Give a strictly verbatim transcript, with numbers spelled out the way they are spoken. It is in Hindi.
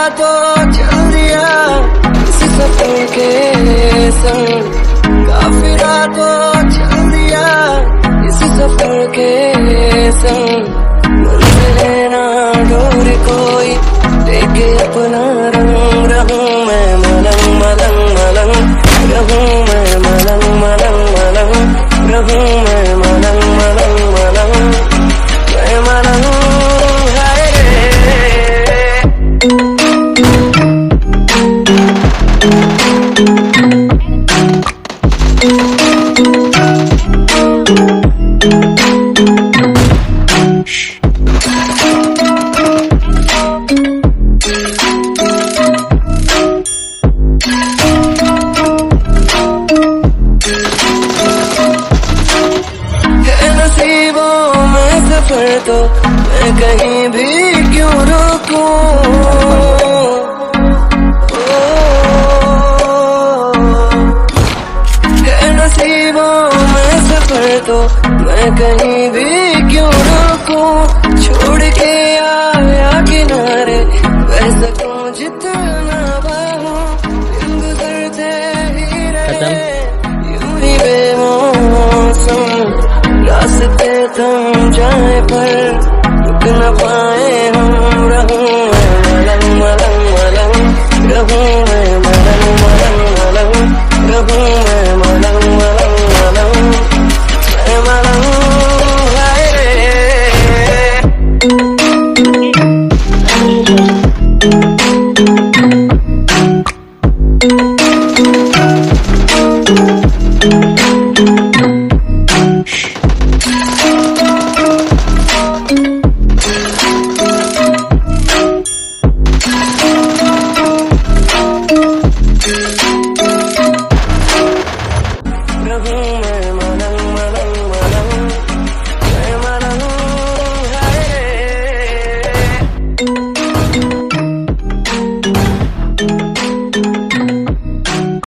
तो चल दिया इस सफर के संग, काफिला तो चल दिया इस सफर के संग। मंजिल ना डोर कोई लेके अपना रंग, रहूं मैं मलंग मलंग मलंग, रहूं मैं मलंग मलंग मलंग, रहूं मैं मलंग मलंग मलंग, मैं मलंग है तो मैं कहीं भी क्यों रुकूं, है नसीबों में सफर तो मैं कहीं भी क्यों रुकूं। छोड़ के आया किनारे बह सकूं जितना बाहूं, दिन गुजरते ही रहे यूं ही बेमौसम, रास्ते थम जाए पर रुक न पाए हम। रहूं मैं मलंग मलंग मलंग, रहूं मैं मलंग मलंग मलंग, रहूं मैं